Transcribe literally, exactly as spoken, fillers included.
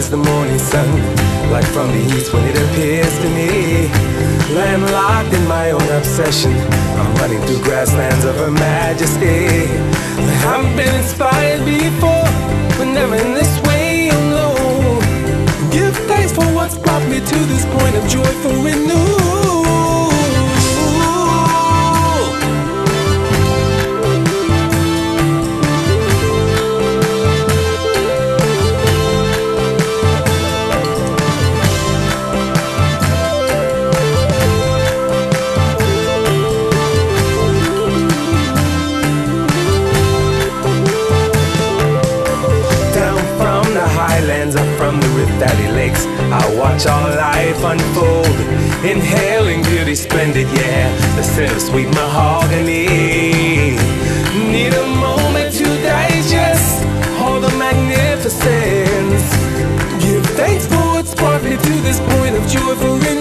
as the morning sun, like from the east when it appears to me. Landlocked in my own obsession, I'm running through grasslands of her majesty. I've been inspired before, but never in this way alone. Give thanks for what's brought me to this point of joyful renewal. Up from the Rift Valley Lakes, I watch all life unfold, inhaling beauty splendid, yeah, the scent of sweet mahogany. Need a moment to digest all the magnificence. Give thanks for what's brought me to this point of joyful renewal.